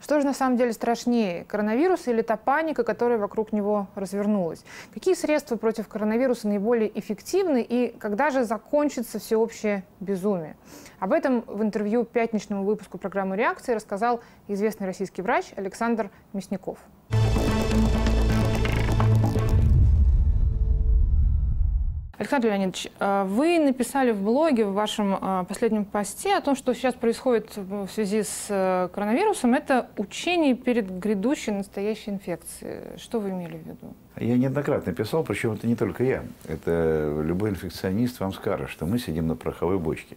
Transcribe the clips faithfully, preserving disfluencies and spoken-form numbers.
Что же на самом деле страшнее, коронавирус или та паника, которая вокруг него развернулась? Какие средства против коронавируса наиболее эффективны и когда же закончится всеобщее безумие? Об этом в интервью пятничному выпуску программы «Реакции» рассказал известный российский врач Александр Мясников. Александр Леонидович, вы написали в блоге, в вашем последнем посте о том, что сейчас происходит в связи с коронавирусом. Это учение перед грядущей настоящей инфекцией. Что вы имели в виду? Я неоднократно писал, причем это не только я. Это любой инфекционист вам скажет, что мы сидим на пороховой бочке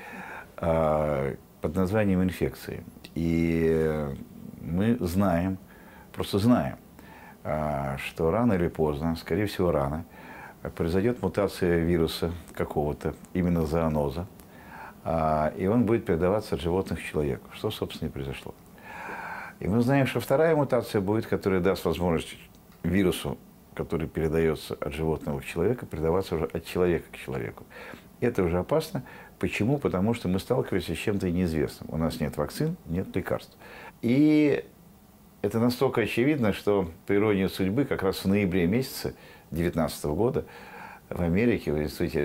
под названием инфекции. И мы знаем, просто знаем, что рано или поздно, скорее всего рано, произойдет мутация вируса какого-то, именно зооноза, и он будет передаваться от животных к человеку, что, собственно, и произошло. И мы знаем, что вторая мутация будет, которая даст возможность вирусу, который передается от животного к человеку, передаваться уже от человека к человеку. Это уже опасно. Почему? Потому что мы сталкиваемся с чем-то неизвестным. У нас нет вакцин, нет лекарств. И это настолько очевидно, что, по иронии судьбы, как раз в ноябре месяце две тысячи девятнадцатого года в Америке, в университете,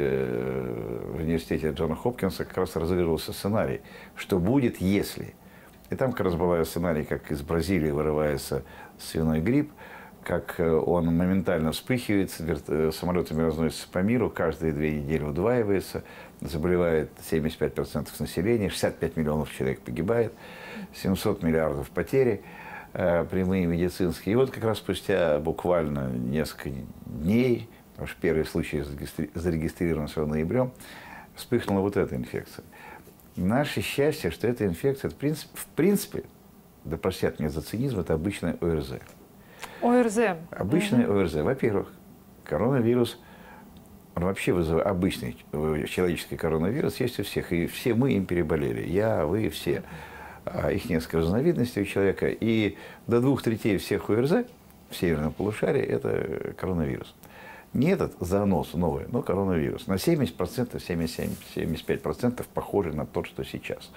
в университете Джона Хопкинса как раз разыгрывался сценарий, что будет, если. И там как раз был сценарий, как из Бразилии вырывается свиной грипп, как он моментально вспыхивает, самолетами разносится по миру, каждые две недели удваивается, заболевает семьдесят пять процентов населения, шестьдесят пять миллионов человек погибает, семьсот миллиардов потери прямые медицинские. И вот как раз спустя буквально несколько дней, потому что первый случай зарегистрирован всего ноябрем, вспыхнула вот эта инфекция. Наше счастье, что эта инфекция, в принципе, в принципе, да простят меня за цинизм, это обычная ОРЗ. ОРЗ. Обычная угу. ОРЗ. Во-первых, коронавирус, он вообще вызывает, обычный человеческий коронавирус есть у всех, и все мы им переболели. Я, вы, все. Их несколько разновидностей у человека, и до двух третей всех ОРЗ в северном полушарии – это коронавирус. Не этот зооноз новый, но коронавирус. На семьдесят процентов, семьдесят семь — семьдесят пять процентов похожий на тот, что сейчас.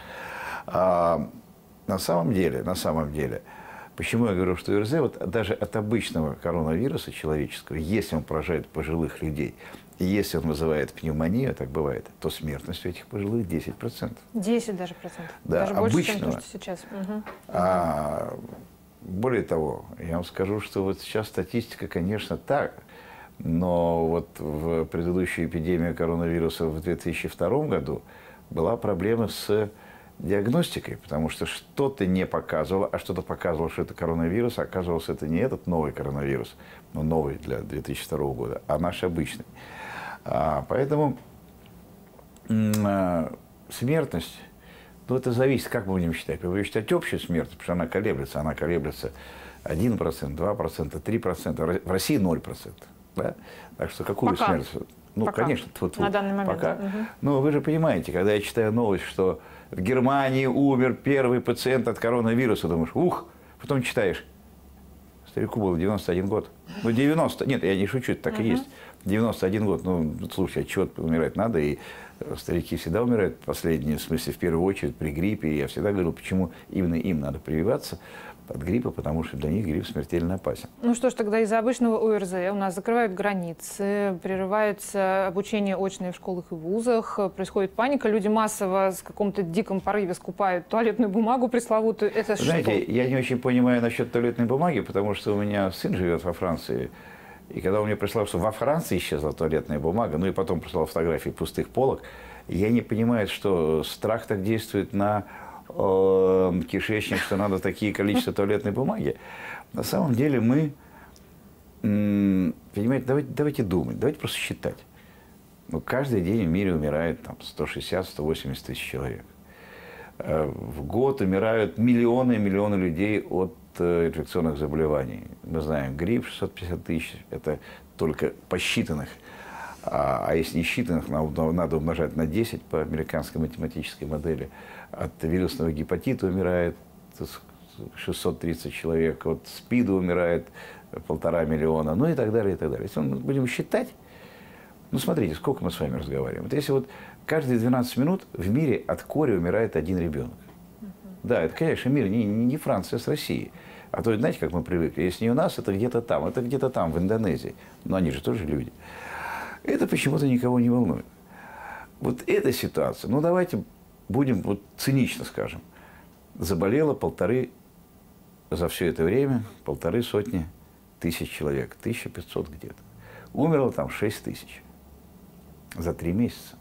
А на самом деле, на самом деле, почему я говорю, что ОРЗ, вот даже от обычного коронавируса человеческого, если он поражает пожилых людей, и если он вызывает пневмонию, так бывает, то смертность у этих пожилых десять процентов. десять даже процентов. Да, даже больше, обычного. чем то, что сейчас. Угу. А, более того, я вам скажу, что вот сейчас статистика, конечно, так, но вот в предыдущую эпидемию коронавируса в две тысячи втором году была проблема с диагностикой, потому что что-то не показывало, а что-то показывало, что это коронавирус, а оказывалось, это не этот новый коронавирус, но новый для две тысячи второго года, а наш обычный. А, поэтому а, смертность, ну, это зависит, как мы будем считать. Мы будем считать общую смертность, потому что она колеблется, она колеблется один процент, два процента, три процента, в России ноль процентов. Да? Так что какую Пока. смерть? Ну, Пока. конечно, тут, на данный момент. пока. Угу. Но вы же понимаете, когда я читаю новость, что в Германии умер первый пациент от коронавируса, думаешь, ух, потом читаешь, старику было девяносто один год. Ну, девяносто, нет, я не шучу, это так uh-huh. и есть. девяносто один год, ну, слушай, а чего умирать надо? И старики всегда умирают последние, в смысле, в первую очередь при гриппе. И я всегда говорю, почему именно им надо прививаться от гриппа, потому что для них грипп смертельно опасен. Ну что ж, тогда из-за обычного ОРЗ у нас закрывают границы, прерывается обучение очное в школах и вузах, происходит паника, люди массово с каком-то диком порыве скупают туалетную бумагу пресловутую. Это Знаете, что? Я не очень понимаю насчет туалетной бумаги, потому что у меня сын живет во Франции, и когда он мне прислал, что во Франции исчезла туалетная бумага, ну и потом прислал фотографии пустых полок, я не понимаю, что страх так действует на э, кишечник, что надо такие количества туалетной бумаги. На самом деле мы, м, понимаете, давайте, давайте думать, давайте просто считать. Ну, каждый день в мире умирает там, сто шестьдесят — сто восемьдесят тысяч человек. В год умирают миллионы и миллионы людей от инфекционных заболеваний. Мы знаем, грипп шестьсот пятьдесят тысяч, это только посчитанных. А, а если не считанных, надо умножать на десять по американской математической модели. От вирусного гепатита умирает шестьсот тридцать человек, от СПИДа умирает полтора миллиона, ну и так далее, и так далее. Если мы будем считать, ну смотрите, сколько мы с вами разговариваем. Вот если вот каждые двенадцать минут в мире от кори умирает один ребенок. Да, это, конечно, мир не, не Франция с Россией. А то, знаете, как мы привыкли, если не у нас, это где-то там, это где-то там, в Индонезии. Но они же тоже люди. Это почему-то никого не волнует. Вот эта ситуация, ну давайте будем вот цинично скажем, заболело полторы, за все это время, полторы сотни тысяч человек, тысяча пятьсот где-то. Умерло там шесть тысяч за три месяца.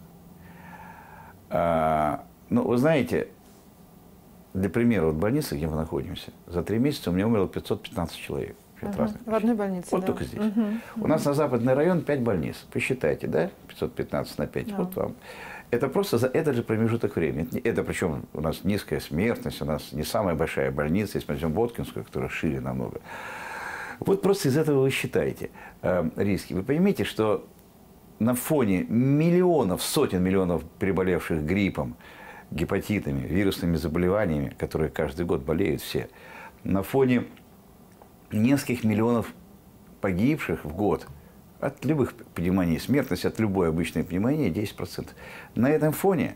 А, ну, вы знаете, для примера, вот в больнице, где мы находимся, за три месяца у меня умерло пятьсот пятнадцать человек. Угу. В одной больнице, Вот да. только здесь. Угу. У нас на западный район пять больниц. Посчитайте, да? пятьсот пятнадцать на пять. Да. Вот вам. Это просто за этот же промежуток времени. Это, это причем у нас низкая смертность, у нас не самая большая больница, если мы возьмем Боткинскую, которая шире намного. Вот просто из этого вы считаете э, риски. Вы понимаете, что на фоне миллионов, сотен миллионов переболевших гриппом, гепатитами, вирусными заболеваниями, которые каждый год болеют все, на фоне нескольких миллионов погибших в год от любых пневмоний, смертность от любой обычной пневмонии десять процентов. На этом фоне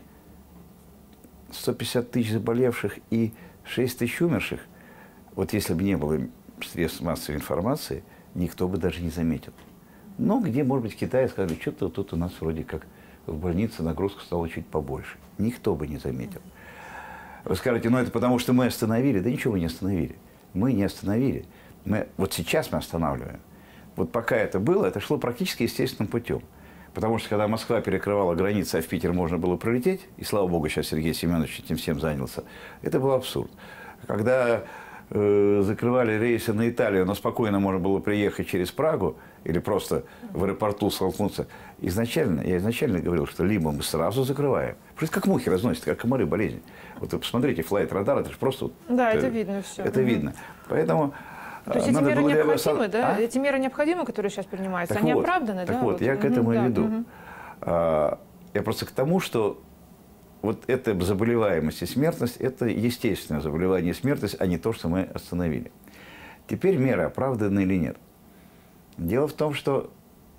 сто пятьдесят тысяч заболевших и шесть тысяч умерших, вот если бы не было средств массовой информации, никто бы даже не заметил. Но где, может быть, в Китае сказали, что-то тут у нас вроде как в больнице нагрузка стала чуть побольше. Никто бы не заметил. Вы скажете, ну это потому, что мы остановили. Да ничего мы не остановили. Мы не остановили. Мы, вот сейчас мы останавливаем. Вот пока это было, это шло практически естественным путем. Потому что когда Москва перекрывала границы, а в Питер можно было пролететь, и слава богу, сейчас Сергей Семенович этим всем занялся, это был абсурд. Когда э, закрывали рейсы на Италию, но спокойно можно было приехать через Прагу или просто в аэропорту столкнуться, изначально, я изначально говорил, что либо мы сразу закрываем, просто как мухи разносят, как комары болезнь. Вот вы посмотрите, флайт-радар, это же просто... Да, это, это видно все. Это угу. видно. Поэтому... То есть эти меры необходимы, его... да? А? Эти меры необходимы, которые сейчас принимаются, так они вот, оправданы, так да? вот, вот, я угу, к этому да, и веду. Угу. А, я просто к тому, что вот эта заболеваемость и смертность – это естественное заболевание и смертность, а не то, что мы остановили. Теперь меры оправданы или нет? Дело в том, что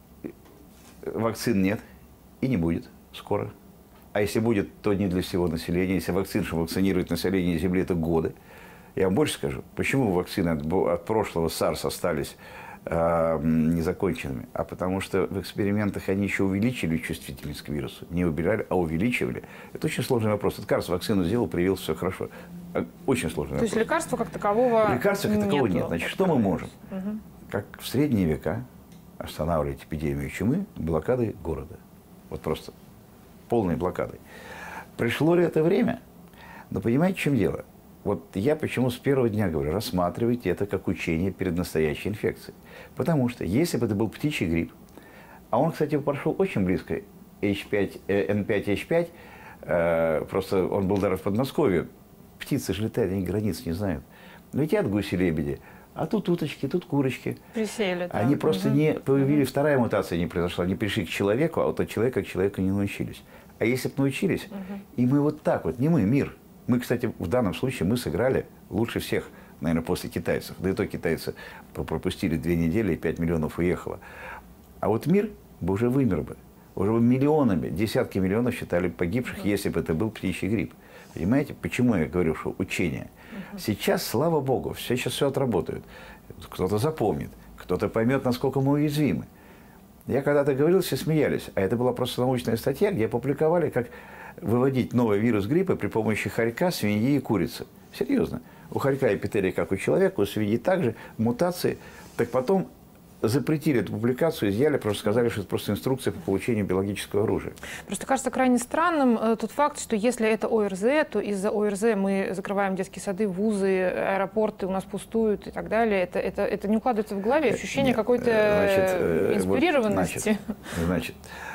вакцин нет и не будет скоро. А если будет, то не для всего населения. Если вакцин, что вакцинирует население Земли, это годы. Я вам больше скажу, почему вакцины от, от прошлого SARS остались э, незаконченными? А потому что в экспериментах они еще увеличили чувствительность к вирусу. Не убирали, а увеличивали. Это очень сложный вопрос. Это кажется, вакцину сделал, привился, все хорошо. Очень сложный То вопрос. То есть лекарства как такового Лекарства как такового нету. нет. Значит, что мы можем? Угу. Как в средние века останавливать эпидемию чумы блокадой города. Вот просто полной блокадой. Пришло ли это время? Но понимаете, в чем дело? Вот я почему с первого дня говорю, рассматривайте это как учение перед настоящей инфекцией. Потому что если бы это был птичий грипп, а он, кстати, прошел очень близко, эйч пять, эн пять эйч пять, э, просто он был даже в Подмосковье. Птицы же летают, они границ не знают. Летят гуси-лебеди, а тут уточки, тут курочки. Присели, да. Они просто угу. не появились, угу. вторая мутация не произошла, они пришли к человеку, а вот от человека к человеку не научились. А если бы научились, угу. и мы вот так вот, не мы, мир. Мы, кстати, в данном случае мы сыграли лучше всех, наверное, после китайцев. Да и то китайцы пропустили две недели, и пять миллионов уехало. А вот мир бы уже вымер бы. Уже бы миллионами, десятки миллионов считали погибших, если бы это был птичий грипп. Понимаете, почему я говорю, что учение? Сейчас, слава богу, все сейчас все отработают. Кто-то запомнит, кто-то поймет, насколько мы уязвимы. Я когда-то говорил, все смеялись, а это была просто научная статья, где опубликовали, как выводить новый вирус гриппа при помощи хорька, свиньи и курицы. Серьезно. У хорька эпителий, как у человека, у свиньи также мутации. Так потом запретили эту публикацию, изъяли, потому что сказали, что это просто инструкция по получению биологического оружия. Просто кажется крайне странным э, тот факт, что если это ОРЗ, то из-за ОРЗ мы закрываем детские сады, вузы, аэропорты у нас пустуют и так далее. Это, это, это не укладывается в голове, ощущение какой-то э, инспирированности. Вот, значит, значит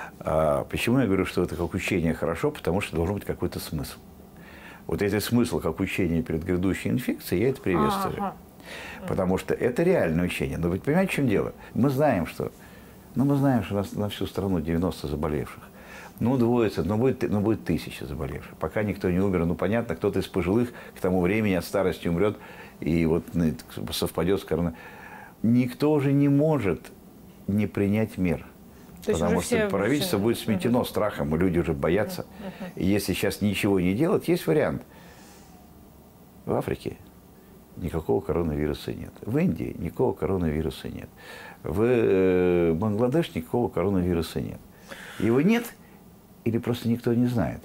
а почему я говорю, что это как учение хорошо? Потому что должен быть какой-то смысл. Вот этот смысл, как учение перед грядущей инфекцией, я это приветствую. Ага. Потому что это реальное учение. Но вы понимаете, в чем дело? Мы знаем, что, ну, мы знаем, что у нас на всю страну девяносто заболевших. Ну, удвоится, но будет, но будет тысяча заболевших. Пока никто не умер, ну, понятно, кто-то из пожилых к тому времени от старости умрет, и вот ну, совпадет с коронавирусом. Никто уже не может не принять мер. То потому что правительство будет сметено uh-huh. страхом, и люди уже боятся. Uh-huh. И если сейчас ничего не делать, есть вариант. В Африке никакого коронавируса нет. В Индии никакого коронавируса нет. В Бангладеш никакого коронавируса нет. Его нет или просто никто не знает.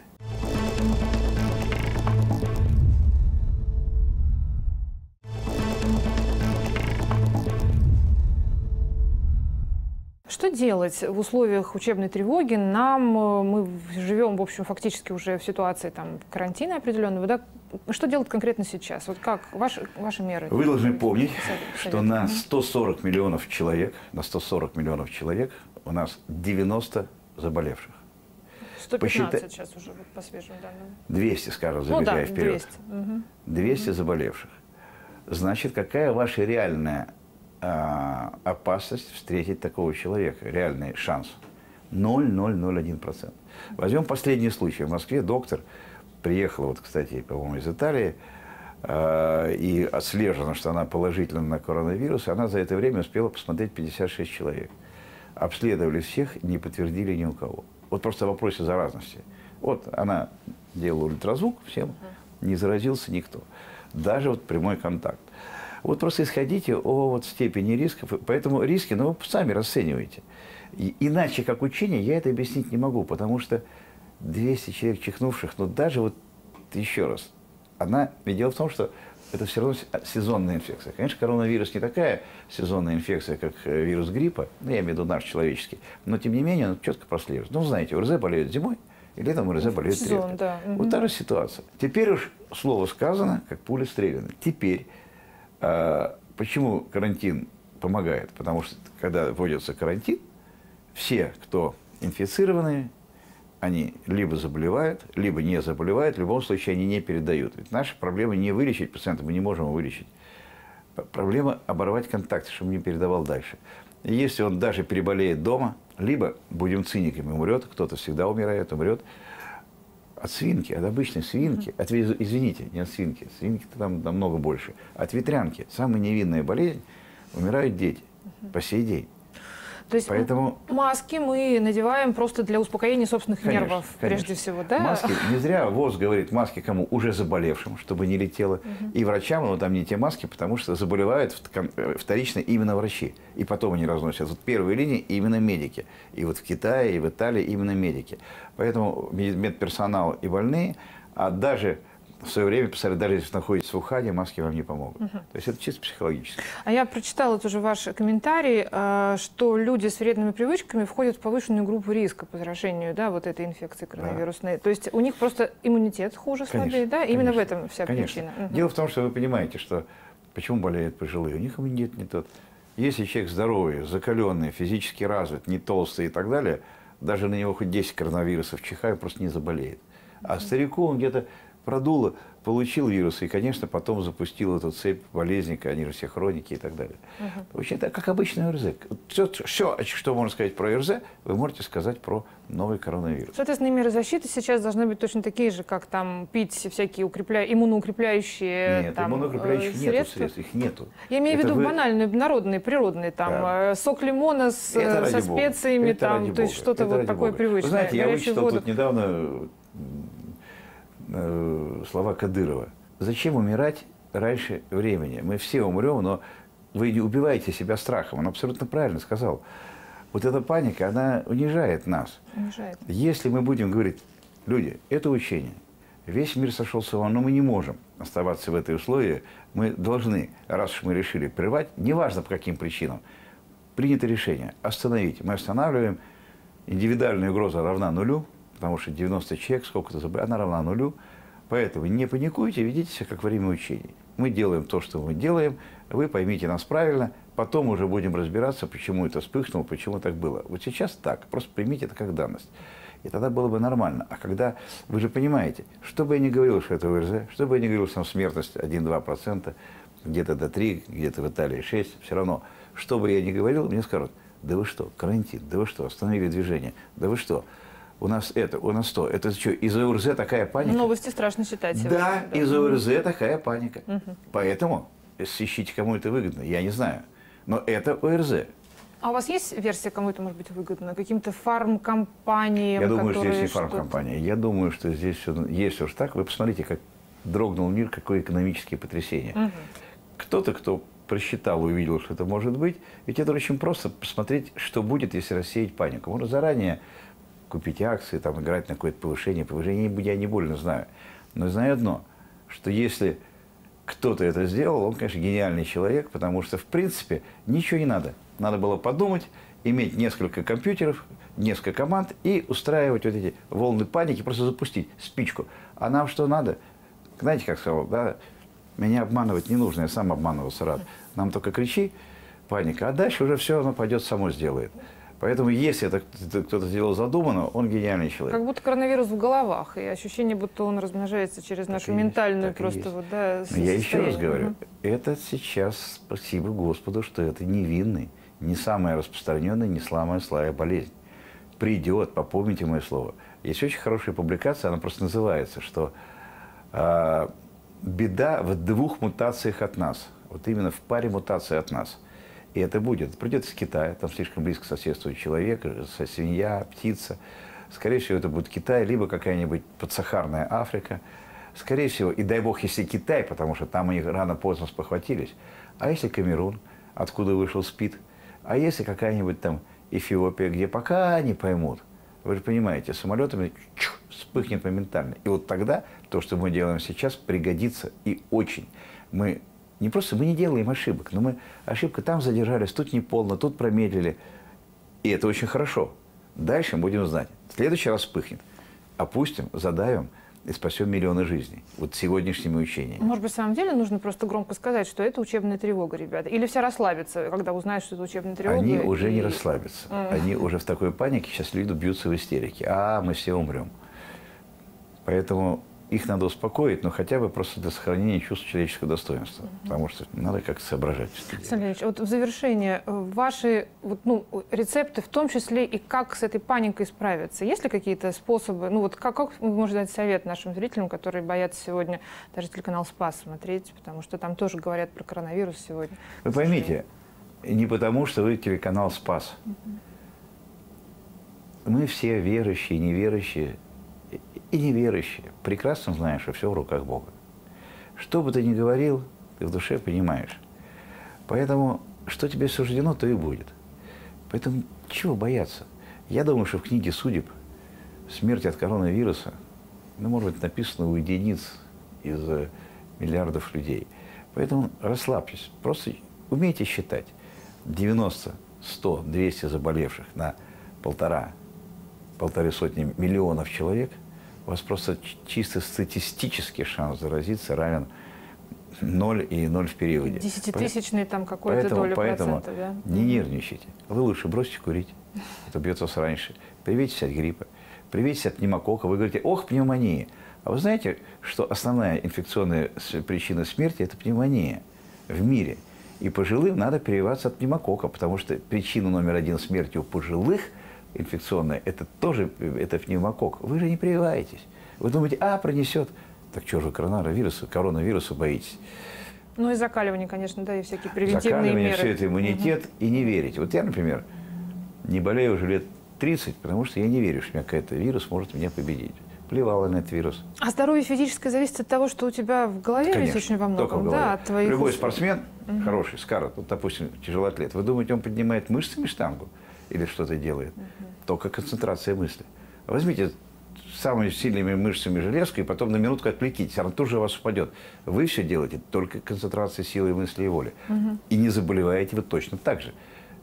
Что делать в условиях учебной тревоги? Нам, мы живем, в общем, фактически уже в ситуации там, карантина определенного. Да? Что делать конкретно сейчас? Вот как ваши, ваши меры? Вы должны помнить, что на сто сорок миллионов человек, на сто сорок миллионов человек у нас девяносто заболевших. сто пятнадцать Посчитай... сейчас уже по свежим данным. двести, скажем, забегая ну, да, вперед. двести. Угу. двести заболевших. Значит, какая ваша реальная а, опасность встретить такого человека? Реальный шанс? ноль целых ноль ноль один процента. Возьмем последний случай. В Москве доктор приехала, вот, кстати, по-моему, из Италии, а, и отслежено, что она положительна на коронавирус. Она за это время успела посмотреть пятьдесят шесть человек. Обследовали всех, не подтвердили ни у кого. Вот просто в вопросе заразности. Вот она делала ультразвук всем, не заразился никто. Даже вот прямой контакт. Вот просто исходите о вот степени рисков. Поэтому риски, ну, вы сами расцениваете. И, иначе, как учение, я это объяснить не могу, потому что двести человек чихнувших, ну, даже вот еще раз, она, ведь дело в том, что это все равно сезонная инфекция. Конечно, коронавирус не такая сезонная инфекция, как вирус гриппа, ну, я имею в виду наш человеческий, но, тем не менее, он четко прослеживается. Ну, знаете, ОРЗ болеет зимой, и летом ОРЗ болеет Сезон, редко. да. Вот угу. та же ситуация. Теперь уж слово сказано, как пуля стреляна. Теперь, а, почему карантин помогает? Потому что, когда вводится карантин, все, кто инфицированы, они либо заболевают, либо не заболевают, в любом случае они не передают. Ведь наша проблема не вылечить пациента, мы не можем его вылечить. Проблема оборвать контакты, чтобы не передавал дальше. И если он даже переболеет дома, либо, будем циниками, умрет, кто-то всегда умирает, умрет от свинки, от обычной свинки, от, извините, не от свинки, свинки-то там намного больше, от ветрянки, самая невинная болезнь, умирают дети по сей день. То есть Поэтому... маски мы надеваем просто для успокоения собственных конечно, нервов, конечно. прежде всего, да? Маски, не зря ВОЗ говорит, маски кому? Уже заболевшим, чтобы не летело. Угу. И врачам, но там не те маски, потому что заболевают вторично именно врачи. И потом они разносят. Вот первые линии именно медики. И вот в Китае, и в Италии именно медики. Поэтому медперсонал и больные, а даже... В свое время писали, даже если находитесь в Ухане, маски вам не помогут. Угу. То есть это чисто психологически. А я прочитала тоже ваш комментарий, что люди с вредными привычками входят в повышенную группу риска по заражению, да, вот этой инфекции коронавирусной. Да. То есть у них просто иммунитет хуже слабее, да? Именно конечно. В этом вся конечно. причина. Угу. Дело в том, что вы понимаете, что почему болеют пожилые? У них иммунитет не тот. Если человек здоровый, закаленный, физически развит, не толстый и так далее, даже на него хоть десять коронавирусов чихаю, просто не заболеет. А угу. старику он где-то продуло, получил вирус и, конечно, потом запустил эту цепь болезней, они же все хроники и так далее. Угу. В общем, это как обычный ОРЗ. Все, все, что можно сказать про ОРЗ, вы можете сказать про новый коронавирус. Соответственно, меры защиты сейчас должны быть точно такие же, как там пить всякие укрепля... иммуноукрепляющие Нет, там, иммуноукрепляющих средства. нету средств, их нету. Я имею в виду вы... банальные, народные, природные, там, да. сок лимона с, со специями, там, то есть что-то вот такое привычное. Вы знаете, я вычитал воду. тут недавно слова Кадырова. Зачем умирать раньше времени? Мы все умрем, но вы не убиваете себя страхом. Он абсолютно правильно сказал. Вот эта паника, она унижает нас. Унижает. Если мы будем говорить, люди, это учение, весь мир сошел с ума, но мы не можем оставаться в этой условии. Мы должны, раз уж мы решили прервать, неважно по каким причинам, принято решение остановить. Мы останавливаем, индивидуальная угроза равна нулю, потому что девяносто человек, сколько-то заболело, она равна нулю. Поэтому не паникуйте, ведите себя как во время учений. Мы делаем то, что мы делаем, вы поймите нас правильно, потом уже будем разбираться, почему это вспыхнуло, почему так было. Вот сейчас так, просто примите это как данность. И тогда было бы нормально. А когда, вы же понимаете, что бы я ни говорил, что это ОРЗ, что бы я ни говорил, что там смертность один-два процента, где-то до три, где-то в Италии шесть, все равно, что бы я ни говорил, мне скажут, да вы что, карантин, да вы что, остановили движение, да вы что. У нас это, у нас то. Это что, из-за ОРЗ такая паника? Новости страшно читать. Да, да. из-за ОРЗ такая паника. Угу. Поэтому, если ищите, кому это выгодно, я не знаю. Но это ОРЗ. А у вас есть версия, кому это может быть выгодно? Каким-то фармкомпаниям? Я думаю, что здесь не фармкомпания. Я думаю, что здесь все, если уж так, вы посмотрите, как дрогнул мир, какое экономические потрясения. Угу. Кто-то, кто просчитал, увидел, что это может быть, ведь это очень просто посмотреть, что будет, если рассеять панику. Можно заранее купить акции, там, играть на какое-то повышение, повышение я не больно знаю. Но знаю одно, что если кто-то это сделал, он, конечно, гениальный человек, потому что, в принципе, ничего не надо. Надо было подумать, иметь несколько компьютеров, несколько команд и устраивать вот эти волны паники, просто запустить спичку. А нам что надо? Знаете, как сказал, да, меня обманывать не нужно, я сам обманывался рад. Нам только кричи, паника, а дальше уже все оно пойдет само сделает. Поэтому, если это кто-то сделал задуманно, он гениальный человек. Как будто коронавирус в головах, и ощущение, будто он размножается через так нашу ментальную просто вот, да, я еще раз говорю, угу. это сейчас, спасибо Господу, что это невинный, не самая распространенная, не самая слабая болезнь. Придет, попомните мое слово. Есть очень хорошая публикация, она просто называется, что э, беда в двух мутациях от нас. Вот именно в паре мутаций от нас. И это будет. Придет из Китая, там слишком близко соседствует человек, свинья, птица. Скорее всего, это будет Китай, либо какая-нибудь подсахарная Африка. Скорее всего, и дай бог, если Китай, потому что там они рано-поздно спохватились. А если Камерун, откуда вышел СПИД? А если какая-нибудь там Эфиопия, где пока не поймут? Вы же понимаете, самолетами чух, вспыхнет моментально. И вот тогда то, что мы делаем сейчас, пригодится и очень. Мы не просто мы не делаем ошибок, но мы ошибка там задержались, тут не полно, тут промедлили. И это очень хорошо. Дальше будем знать. В следующий раз вспыхнет. Опустим, задавим и спасем миллионы жизней. Вот сегодняшними учениями. Может быть, в самом деле нужно просто громко сказать, что это учебная тревога, ребята. Или все расслабятся, когда узнают, что это учебная тревога. Они уже и... не расслабятся. Mm. Они уже в такой панике, сейчас люди бьются в истерике. А, мы все умрем. Поэтому их надо успокоить, но хотя бы просто для сохранения чувства человеческого достоинства. Mm-hmm. Потому что надо как-то соображать. Александр Ильич, вот в завершение, ваши вот, ну, рецепты, в том числе и как с этой паникой справиться? Есть ли какие-то способы? Ну вот как, как вы можете дать совет нашим зрителям, которые боятся сегодня даже телеканал «Спас» смотреть, потому что там тоже говорят про коронавирус сегодня? Вы поймите, не потому, что вы телеканал «Спас». Mm-hmm. Мы все верующие, неверующие, и неверующие прекрасно знаешь, что все в руках Бога. Что бы ты ни говорил, ты в душе понимаешь. Поэтому, что тебе суждено, то и будет. Поэтому, чего бояться? Я думаю, что в книге судеб смерть от коронавируса, ну, может быть, написано у единиц из миллиардов людей. Поэтому расслабьтесь. Просто умейте считать. девяносто, сто, двести заболевших на полтора полторы сотни миллионов человек, у вас просто чисто статистический шанс заразиться равен ноль и ноль в периоде. Десятитысячный там какой-то доля поэтому процента, да? Не нервничайте. Вы лучше бросьте курить, это бьет вас раньше. Привейтесь от гриппа, привейтесь от пневмокока. Вы говорите, ох, пневмония. А вы знаете, что основная инфекционная причина смерти – это пневмония в мире. И пожилым надо прививаться от пневмокока, потому что причина номер один смерти у пожилых – инфекционная, это тоже это пневмокок. Вы же не прививаетесь. Вы думаете, а, пронесет. Так что же коронавируса, коронавируса боитесь? Ну и закаливание, конечно, да, и всякие превентивные закаливание, меры. все это иммунитет, угу. И не верить. Вот я, например, не болею уже лет тридцать, потому что я не верю, что у меня какой-то вирус может меня победить. Плевала на этот вирус. А здоровье физическое зависит от того, что у тебя в голове, конечно, ведь очень во многом, в да, от твоих... Любой спортсмен, угу. Хороший, Скарот, вот, допустим, тяжелоатлет, вы думаете, он поднимает мышцами штангу? Или что-то делает. Uh-huh. Только концентрация мысли. Возьмите самыми сильными мышцами железку и потом на минутку отвлекитесь, она тут же у вас упадет. Вы все делаете только концентрацией силы мысли и воли. Uh-huh. И не заболеваете вы точно так же.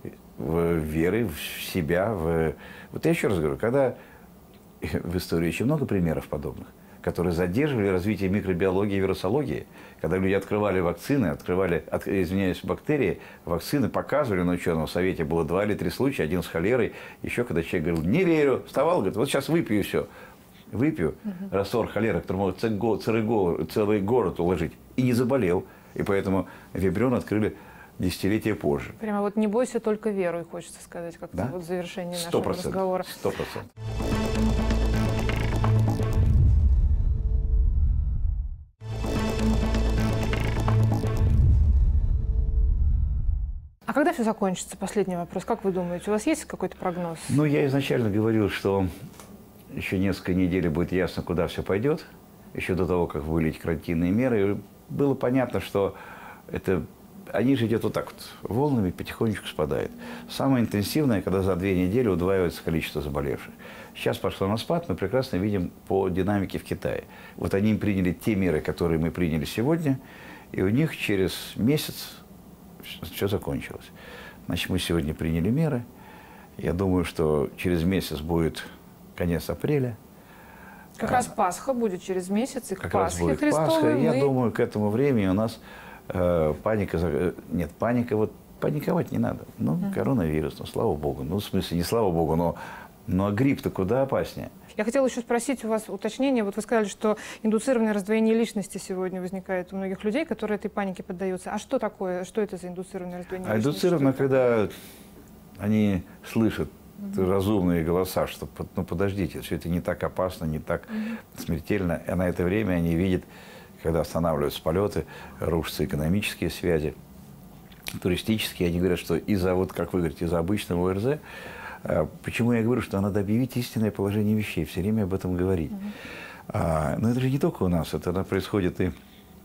В веры в себя. В... Вот я еще раз говорю, когда в истории очень много примеров подобных, которые задерживали развитие микробиологии и вирусологии, когда люди открывали вакцины, открывали, от, извиняюсь, бактерии, вакцины показывали, на ученом совете было два или три случая, один с холерой, еще когда человек говорил, не верю, вставал, говорит, вот сейчас выпью и все. Выпью угу. раствор холеры, который может целый, целый город уложить, и не заболел. И поэтому вибрион открыли десятилетия позже. Прямо вот не бойся, только веруй, хочется сказать, как-то да? вот в завершении сто процентов, нашего разговора. Сто процентов. А когда все закончится? Последний вопрос. Как вы думаете, у вас есть какой-то прогноз? Ну, я изначально говорил, что еще несколько недель будет ясно, куда все пойдет. еще до того, как вводить карантинные меры. Было понятно, что это, они же идут вот так вот, волнами потихонечку спадает. Самое интенсивное, когда за две недели удваивается количество заболевших. Сейчас пошло на спад, мы прекрасно видим по динамике в Китае. Вот они приняли те меры, которые мы приняли сегодня, и у них через месяц все закончилось. Значит, мы сегодня приняли меры. Я думаю, что через месяц будет конец апреля. Как а, раз Пасха будет через месяц, и к как Пасхе раз будет Христовой Пасха. мы... Я думаю, к этому времени у нас э, паника... Нет, паника, вот паниковать не надо. Ну, uh-huh. коронавирус, ну, слава богу. Ну, в смысле, не слава богу, но, но грипп-то куда опаснее. Я хотела еще спросить у вас уточнение. Вот вы сказали, что индуцированное раздвоение личности сегодня возникает у многих людей, которые этой панике поддаются. А что такое? Что это за индуцированное раздвоение а личности? Индуцированное, когда они слышат mm-hmm. разумные голоса, что ну, подождите, все это не так опасно, не так mm-hmm. смертельно. И на это время они видят, когда останавливаются полеты, рушатся экономические связи, туристические. Они говорят, что из-за, вот, как вы говорите, из-за обычного ОРЗ. Почему я говорю, что надо объявить истинное положение вещей, все время об этом говорить. Mm-hmm. а, но это же не только у нас, это происходит и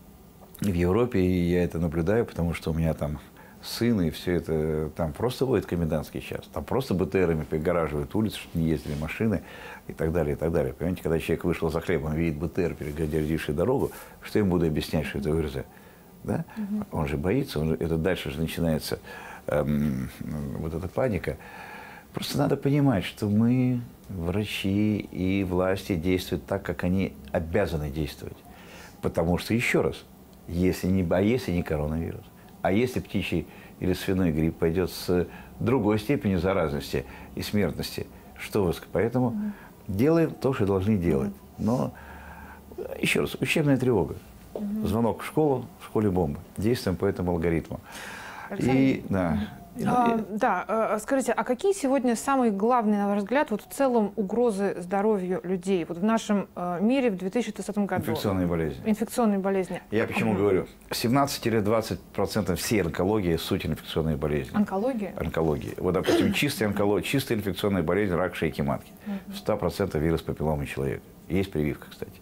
в Европе, и я это наблюдаю, потому что у меня там сын, и все это, там просто вводит комендантский час, там просто БТРами перегораживают улицы, чтобы не ездили машины и так далее, и так далее. Понимаете, когда человек вышел за хлебом, видит БТР, перегородивший дорогу, что ему буду объяснять, что это ОРЗ? Да? Mm-hmm. Он же боится, он, это дальше же начинается эм, вот эта паника. Просто надо понимать, что мы, врачи и власти, действуют так, как они обязаны действовать. Потому что, еще раз, если не, а если не коронавирус, а если птичий или свиной грипп пойдет с другой степенью заразности и смертности, что вы... Поэтому mm-hmm. делаем то, что должны делать. Но, еще раз, учебная тревога. Mm-hmm. Звонок в школу, в школе бомба. Действуем по этому алгоритму. И, да, А, да, скажите, а какие сегодня самые главные, на ваш взгляд, вот в целом угрозы здоровью людей вот в нашем э, мире в две тысячи двадцатом году? Инфекционные болезни. Инфекционные болезни. Я почему угу. говорю? семнадцать-двадцать процентов всей онкологии – суть инфекционные болезни. Онкология? Онкология. Вот, допустим, чистая, онкология, чистая инфекционная болезнь – рак шейки матки. сто процентов вирус папилломы человека. Есть прививка, кстати.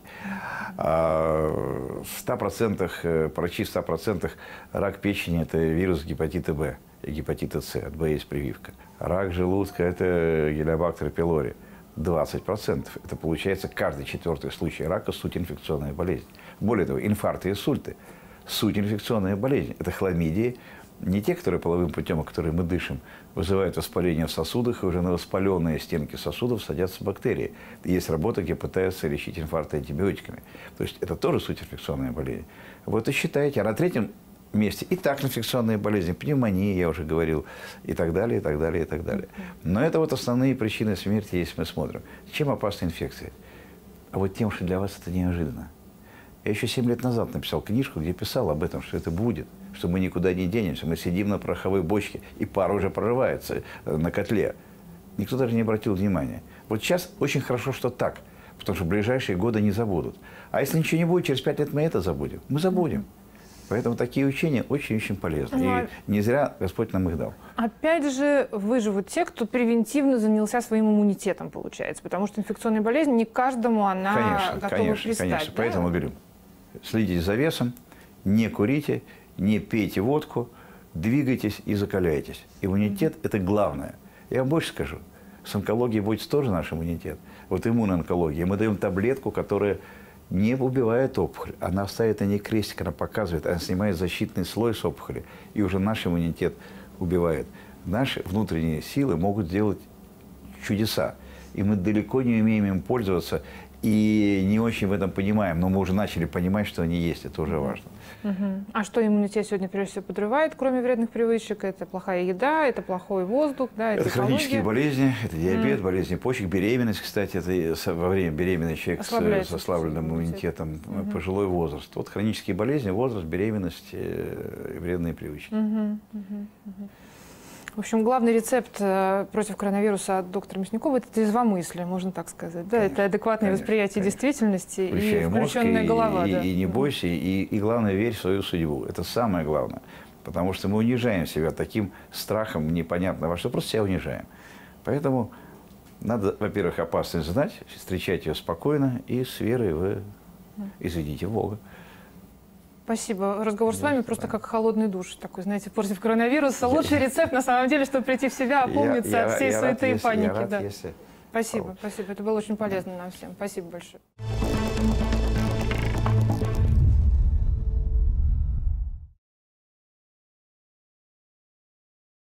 В ста процентах, почти ста процентах рак печени – это вирус гепатита Б и гепатита С. От Б есть прививка. Рак желудка – это гелиобактер пилори. двадцать процентов. Это получается каждый четвертый случай рака – суть инфекционная болезнь. Более того, инфаркты и инсульты – суть инфекционная болезнь. Это хламидии, не те, которые половым путем, а которые мы дышим, вызывают воспаление в сосудах, и уже на воспаленные стенки сосудов садятся бактерии. Есть работа, где пытаются лечить инфаркты антибиотиками. То есть это тоже суть инфекционная болезнь. Вот и считаете, а на третьем месте и так инфекционные болезни, пневмония, я уже говорил, и так далее, и так далее, и так далее. Но это вот основные причины смерти, если мы смотрим. Чем опасна инфекция? А вот тем, что для вас это неожиданно. Я еще семь лет назад написал книжку, где писал об этом, что это будет, что мы никуда не денемся, мы сидим на пороховой бочке, и пар уже прорывается на котле. Никто даже не обратил внимания. Вот сейчас очень хорошо, что так, потому что в ближайшие годы не забудут. А если ничего не будет, через пять лет мы это забудем. Мы забудем. Поэтому такие учения очень-очень полезны. Ну, и не зря Господь нам их дал. Опять же, выживут те, кто превентивно занялся своим иммунитетом, получается. Потому что инфекционная болезнь, не каждому она конечно, готова конечно, пристать. Конечно, да? Поэтому говорю, следите за весом, не курите, не пейте водку, двигайтесь и закаляйтесь. Иммунитет – это главное. Я вам больше скажу. С онкологией будет тоже наш иммунитет. Вот иммуноонкология. Мы даем таблетку, которая не убивает опухоль. Она ставит на ней крестик, она показывает, она снимает защитный слой с опухоли. И уже наш иммунитет убивает. Наши внутренние силы могут сделать чудеса. И мы далеко не умеем им пользоваться. И не очень в этом понимаем. Но мы уже начали понимать, что они есть. Это уже важно. Угу. А что иммунитет сегодня прежде всего подрывает, кроме вредных привычек? Это плохая еда, это плохой воздух, да, это, это хронические болезни, это диабет, mm. болезни почек, беременность, кстати, это во время беременности человек с, с ослабленным иммунитетом, mm-hmm. пожилой возраст. Вот хронические болезни, возраст, беременность, э, вредные привычки. Mm-hmm. Mm-hmm. В общем, главный рецепт против коронавируса от доктора Мясникова – это трезвомыслие, можно так сказать. Да, конечно, это адекватное конечно, восприятие конечно. действительности и включенная голова. И, да. и, и не бойся, и, и главное, верь в свою судьбу. Это самое главное. Потому что мы унижаем себя таким страхом непонятно во что, просто себя унижаем. Поэтому надо, во-первых, опасность знать, встречать ее спокойно и с верой в извините Бога. Спасибо. Разговор с вами Да, просто да. как холодный душ такой, знаете, против коронавируса. Лучший рецепт, на самом деле, чтобы прийти в себя, опомниться Я- я- от всей я рад, суеты и если- паники. я рад, Да. если Спасибо, спасибо. Это было очень полезно нам всем. Спасибо большое.